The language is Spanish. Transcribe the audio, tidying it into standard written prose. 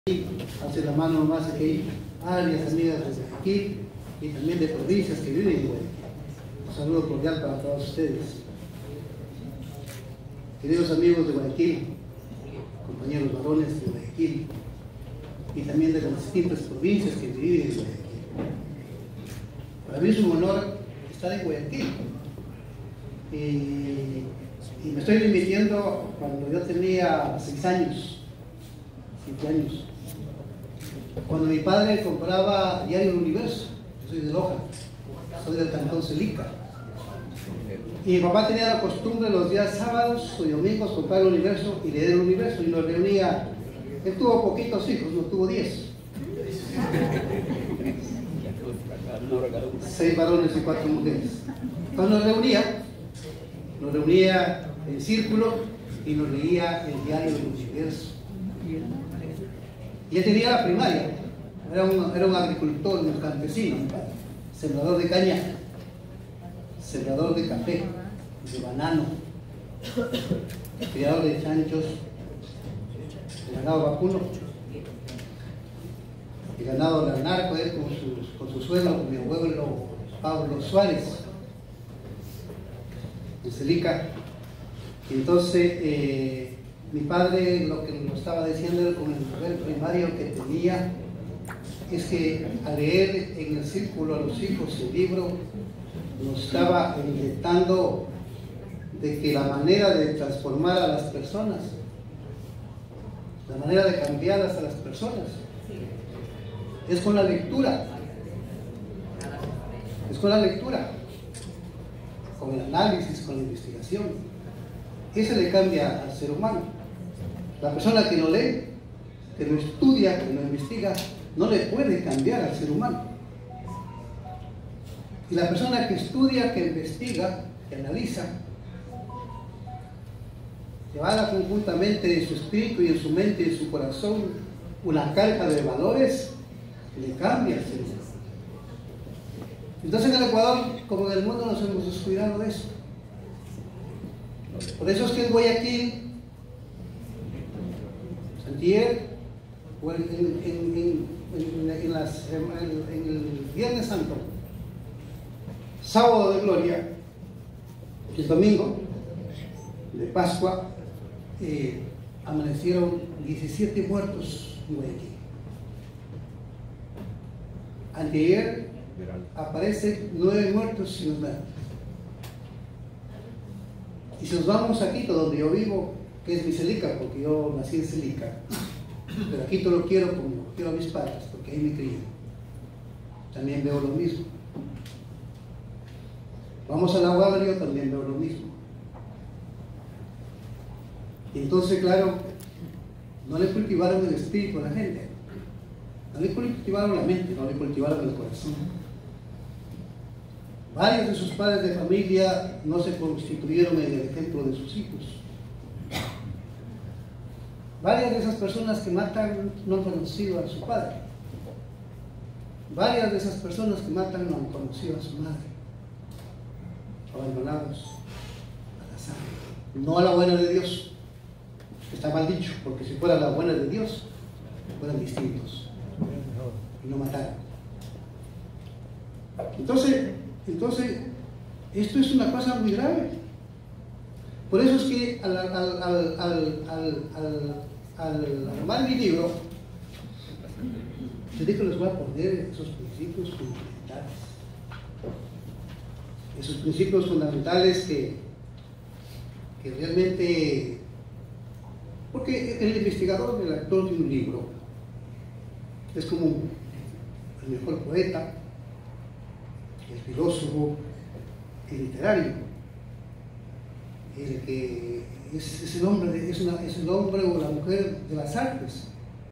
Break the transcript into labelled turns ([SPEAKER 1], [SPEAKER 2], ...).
[SPEAKER 1] Hace la mano más que hay áreas amigas desde aquí y también de provincias que viven en Guayaquil. Un saludo cordial para todos ustedes. Queridos amigos de Guayaquil, compañeros varones de Guayaquil y también de las distintas provincias que viven en Guayaquil. Para mí es un honor estar en Guayaquil y me estoy remitiendo cuando yo tenía 6 años. 7 años. Cuando mi padre compraba Diario El Universo, yo soy de Loja, soy del cantón Celica. Y mi papá tenía la costumbre los días sábados y domingos comprar El Universo y leer El Universo, y nos reunía. Él tuvo poquitos hijos, no tuvo 10. 6 varones y 4 mujeres. Entonces nos reunía en círculo y nos leía el Diario del Universo. Y él tenía la primaria, era un agricultor, un campesino, sembrador de caña, sembrador de café, de banano, criador de chanchos, de ganado vacuno, de ganado narco, él con su suegro, con mi abuelo Pablo Suárez, de Celica. Y entonces, mi padre lo que nos estaba diciendo con el nivel primario que tenía es que al leer en el círculo a los hijos el libro nos estaba inyectando de que la manera de transformar a las personas, la manera de cambiarlas a las personas es con la lectura, con el análisis, con la investigación. Eso le cambia al ser humano. La persona que no lee, que no estudia, que no investiga, no le puede cambiar al ser humano. Y la persona que estudia, que investiga, que analiza, llevada conjuntamente en su espíritu y en su mente y en su corazón una carga de valores, le cambia al ser humano. Entonces en el Ecuador, como en el mundo, nos hemos descuidado de eso. Por eso es que en Guayaquil, Santiago, o en el Viernes Santo, sábado de Gloria, el domingo de Pascua, amanecieron 17 muertos en Guayaquil. Anteayer aparecen 9 muertos sin nada. Y si nos vamos a Quito, donde yo vivo, que es mi Celica, porque yo nací en Celica, pero a Quito lo quiero como quiero a mis padres, porque ahí me crié. También veo lo mismo. Vamos a la Guadalajara, yo también veo lo mismo. Y entonces, claro, no le cultivaron el espíritu a la gente, no le cultivaron la mente, no le cultivaron el corazón. Varios de sus padres de familia no se constituyeron en el ejemplo de sus hijos. Varias de esas personas que matan no han conocido a su padre. Varias de esas personas que matan no han conocido a su madre. Abandonados al azar. No a la buena de Dios. Está mal dicho, porque si fuera la buena de Dios, fueran distintos y no mataran. Entonces, esto es una cosa muy grave. Por eso es que al armar mi libro, yo dije que les voy a poner esos principios fundamentales. Esos principios fundamentales que realmente... Porque el investigador, el actor de un libro, es como el mejor poeta, el filósofo, el literario, el que es el hombre o la mujer de las artes.